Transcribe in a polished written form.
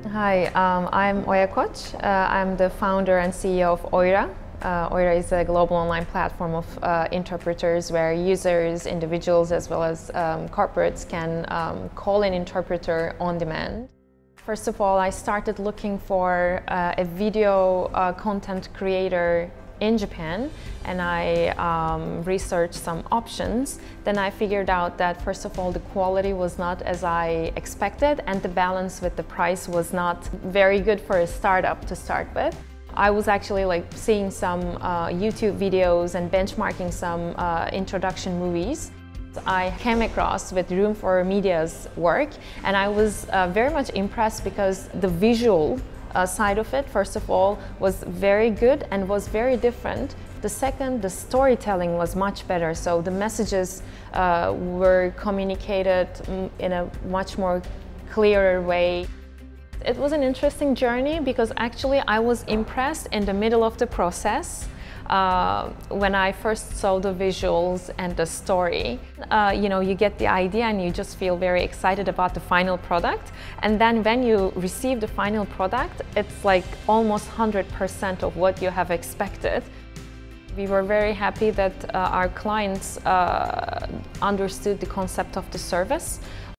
Hi, I'm Oyraa. I'm the founder and CEO of Oyraa. Oyraa is a global online platform of interpreters where users, individuals, as well as corporates can call an interpreter on demand. First of all, I started looking for a video content creator in Japan, and I researched some options. Then I figured out that first of all the quality was not as I expected, and the balance with the price was not very good for a startup to start with. I was actually seeing some YouTube videos and benchmarking some introduction movies. I came across with Room4 Media's work, and I was very much impressed because the visual side of it, first of all, was very good and was very different. The second, the storytelling was much better, so the messages were communicated in a much more clearer way. It was an interesting journey because actually I was impressed in the middle of the process. When I first saw the visuals and the story, you get the idea and you just feel very excited about the final product. And then when you receive the final product, it's like almost 100% of what you have expected. We were very happy that our clients understood the concept of the service.